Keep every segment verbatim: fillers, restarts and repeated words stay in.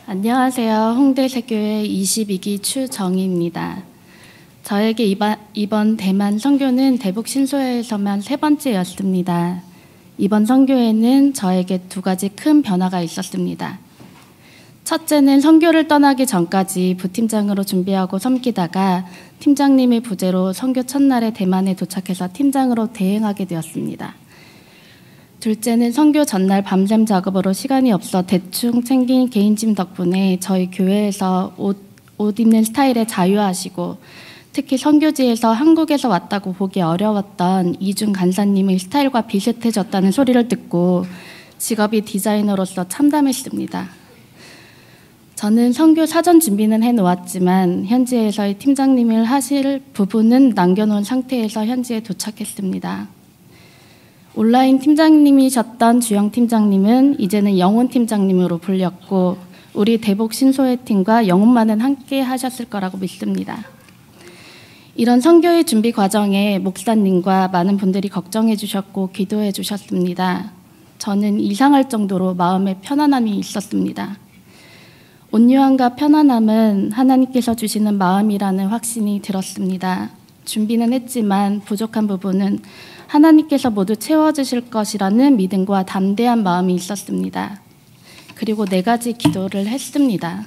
안녕하세요. 홍대세교회 이십이 기 추정희입니다. 저에게 이번, 이번 대만 선교는 대북 신소회에서만 세 번째였습니다. 이번 선교회는 저에게 두 가지 큰 변화가 있었습니다. 첫째는 선교를 떠나기 전까지 부팀장으로 준비하고 섬기다가 팀장님의 부재로 선교 첫날에 대만에 도착해서 팀장으로 대행하게 되었습니다. 둘째는 선교 전날 밤샘 작업으로 시간이 없어 대충 챙긴 개인짐 덕분에 저희 교회에서 옷, 옷 입는 스타일에 자유하시고 특히 선교지에서 한국에서 왔다고 보기 어려웠던 이중 간사님의 스타일과 비슷해졌다는 소리를 듣고 직업이 디자이너로서 참담했습니다. 저는 선교 사전 준비는 해놓았지만 현지에서의 팀장님을 하실 부분은 남겨놓은 상태에서 현지에 도착했습니다. 온라인 팀장님이셨던 주영 팀장님은 이제는 영혼 팀장님으로 불렸고 우리 대북 신소회 팀과 영혼만은 함께 하셨을 거라고 믿습니다. 이런 선교의 준비 과정에 목사님과 많은 분들이 걱정해 주셨고 기도해 주셨습니다. 저는 이상할 정도로 마음에 편안함이 있었습니다. 온유함과 편안함은 하나님께서 주시는 마음이라는 확신이 들었습니다. 준비는 했지만 부족한 부분은 하나님께서 모두 채워주실 것이라는 믿음과 담대한 마음이 있었습니다. 그리고 네 가지 기도를 했습니다.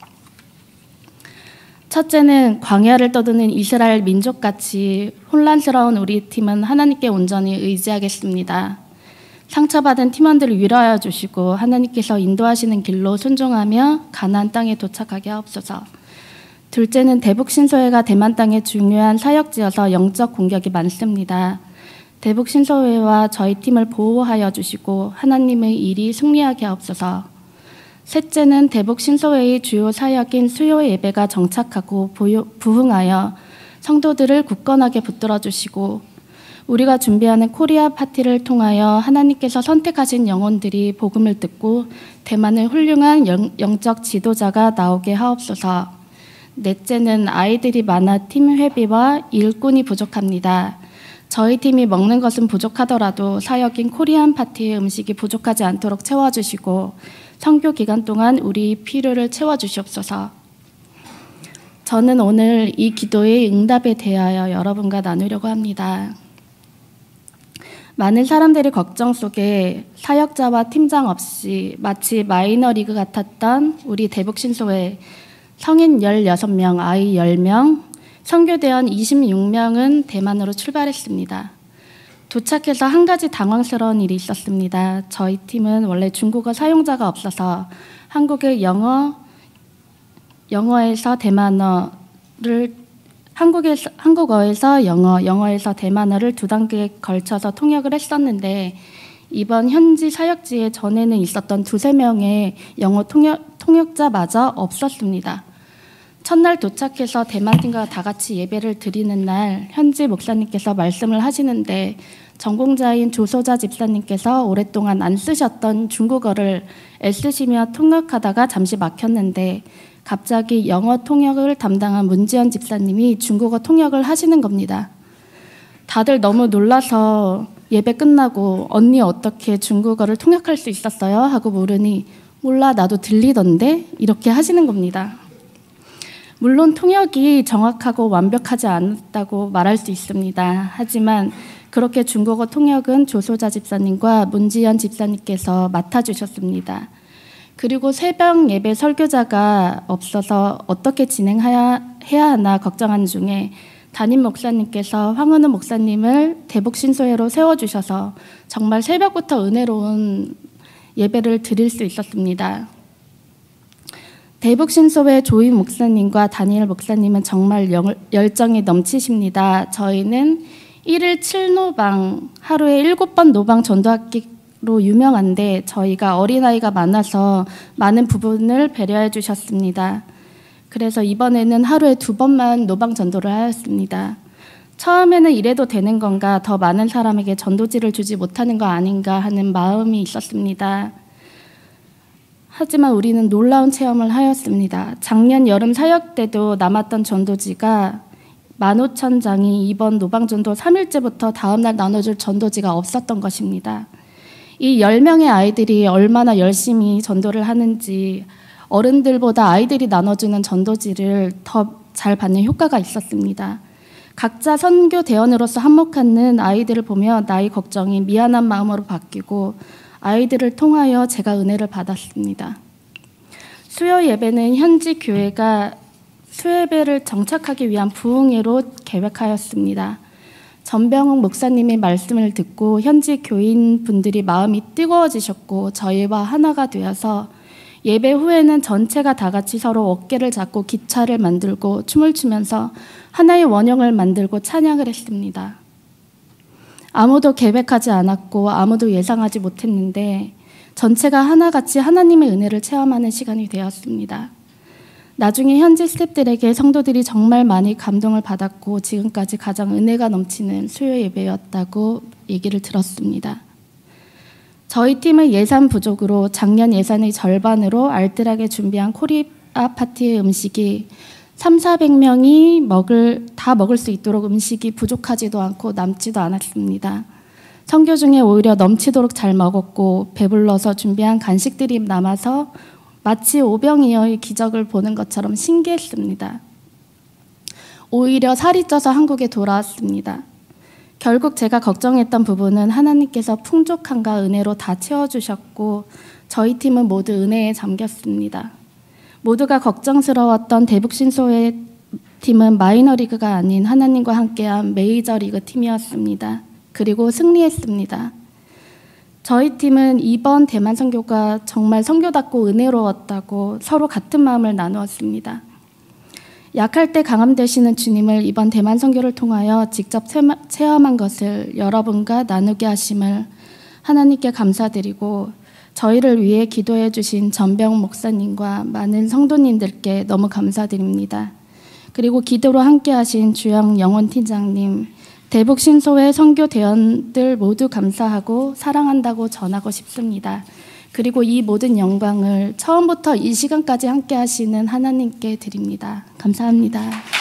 첫째는 광야를 떠드는 이스라엘 민족같이 혼란스러운 우리 팀은 하나님께 온전히 의지하겠습니다. 상처받은 팀원들을 위로하여 주시고 하나님께서 인도하시는 길로 순종하며 가나안 땅에 도착하게 하옵소서. 둘째는 대북 신소회가 대만 땅에 중요한 사역지여서 영적 공격이 많습니다. 대북 신소회와 저희 팀을 보호하여 주시고 하나님의 일이 승리하게 하옵소서. 셋째는 대북 신소회의 주요 사역인 수요 예배가 정착하고 부흥하여 성도들을 굳건하게 붙들어 주시고 우리가 준비하는 코리아 파티를 통하여 하나님께서 선택하신 영혼들이 복음을 듣고 대만의 훌륭한 영, 영적 지도자가 나오게 하옵소서. 넷째는 아이들이 많아 팀 회비와 일꾼이 부족합니다. 저희 팀이 먹는 것은 부족하더라도 사역인 코리안 파티의 음식이 부족하지 않도록 채워주시고 선교 기간 동안 우리 필요를 채워주시옵소서. 저는 오늘 이 기도의 응답에 대하여 여러분과 나누려고 합니다. 많은 사람들이 걱정 속에 사역자와 팀장 없이 마치 마이너리그 같았던 우리 대북 신소회 성인 열여섯 명, 아이 열 명, 선교대원 이십육 명은 대만으로 출발했습니다. 도착해서 한 가지 당황스러운 일이 있었습니다. 저희 팀은 원래 중국어 사용자가 없어서 한국의 영어, 영어에서 대만어를 한국에서, 한국어에서 영어, 영어에서 대만어를 두 단계에 걸쳐서 통역을 했었는데 이번 현지 사역지에 전에는 있었던 두세 명의 영어 통역, 통역자마저 없었습니다. 첫날 도착해서 대만팀과 다 같이 예배를 드리는 날 현지 목사님께서 말씀을 하시는데 전공자인 조소자 집사님께서 오랫동안 안 쓰셨던 중국어를 애쓰시며 통역하다가 잠시 막혔는데 갑자기 영어 통역을 담당한 문지연 집사님이 중국어 통역을 하시는 겁니다. 다들 너무 놀라서 예배 끝나고 언니 어떻게 중국어를 통역할 수 있었어요? 하고 물으니 몰라 나도 들리던데 이렇게 하시는 겁니다. 물론 통역이 정확하고 완벽하지 않았다고 말할 수 있습니다. 하지만 그렇게 중국어 통역은 조소자 집사님과 문지연 집사님께서 맡아주셨습니다. 그리고 새벽 예배 설교자가 없어서 어떻게 진행해야 하나 걱정하는 중에 담임 목사님께서 황은우 목사님을 대북 신소회로 세워주셔서 정말 새벽부터 은혜로운 예배를 드릴 수 있었습니다. 대북 신소회 조이 목사님과 다니엘 목사님은 정말 열정이 넘치십니다. 저희는 일일 칠 노방, 하루에 일곱 번 노방 전도하기로 유명한데 저희가 어린아이가 많아서 많은 부분을 배려해 주셨습니다. 그래서 이번에는 하루에 두 번만 노방 전도를 하였습니다. 처음에는 이래도 되는 건가, 더 많은 사람에게 전도지를 주지 못하는 거 아닌가 하는 마음이 있었습니다. 하지만 우리는 놀라운 체험을 하였습니다. 작년 여름 사역 때도 남았던 전도지가 만 오천 장이 이번 노방전도 삼 일째부터 다음날 나눠줄 전도지가 없었던 것입니다. 이 열 명의 아이들이 얼마나 열심히 전도를 하는지 어른들보다 아이들이 나눠주는 전도지를 더 잘 받는 효과가 있었습니다. 각자 선교 대원으로서 한몫하는 아이들을 보며 나의 걱정이 미안한 마음으로 바뀌고 아이들을 통하여 제가 은혜를 받았습니다. 수요 예배는 현지 교회가 수요예배를 정착하기 위한 부흥회로 계획하였습니다. 전병욱 목사님의 말씀을 듣고 현지 교인분들이 마음이 뜨거워지셨고 저희와 하나가 되어서 예배 후에는 전체가 다 같이 서로 어깨를 잡고 기차를 만들고 춤을 추면서 하나의 원형을 만들고 찬양을 했습니다. 아무도 계획하지 않았고 아무도 예상하지 못했는데 전체가 하나같이 하나님의 은혜를 체험하는 시간이 되었습니다. 나중에 현지 스태프들에게 성도들이 정말 많이 감동을 받았고 지금까지 가장 은혜가 넘치는 수요 예배였다고 얘기를 들었습니다. 저희 팀은 예산 부족으로 작년 예산의 절반으로 알뜰하게 준비한 코리아 파티의 음식이 삼사백 명이 먹을, 다 먹을 수 있도록 음식이 부족하지도 않고 남지도 않았습니다. 선교 중에 오히려 넘치도록 잘 먹었고 배불러서 준비한 간식들이 남아서 마치 오병이어의 기적을 보는 것처럼 신기했습니다. 오히려 살이 쪄서 한국에 돌아왔습니다. 결국 제가 걱정했던 부분은 하나님께서 풍족함과 은혜로 다 채워주셨고 저희 팀은 모두 은혜에 잠겼습니다. 모두가 걱정스러웠던 대북신소회 팀은 마이너리그가 아닌 하나님과 함께한 메이저리그 팀이었습니다. 그리고 승리했습니다. 저희 팀은 이번 대만 선교가 정말 선교답고 은혜로웠다고 서로 같은 마음을 나누었습니다. 약할 때 강함 되시는 주님을 이번 대만 선교를 통하여 직접 체험한 것을 여러분과 나누게 하심을 하나님께 감사드리고 저희를 위해 기도해 주신 전병 목사님과 많은 성도님들께 너무 감사드립니다. 그리고 기도로 함께 하신 주영 영원 팀장님, 대북 신소회 선교 대원들 모두 감사하고 사랑한다고 전하고 싶습니다. 그리고 이 모든 영광을 처음부터 이 시간까지 함께 하시는 하나님께 드립니다. 감사합니다.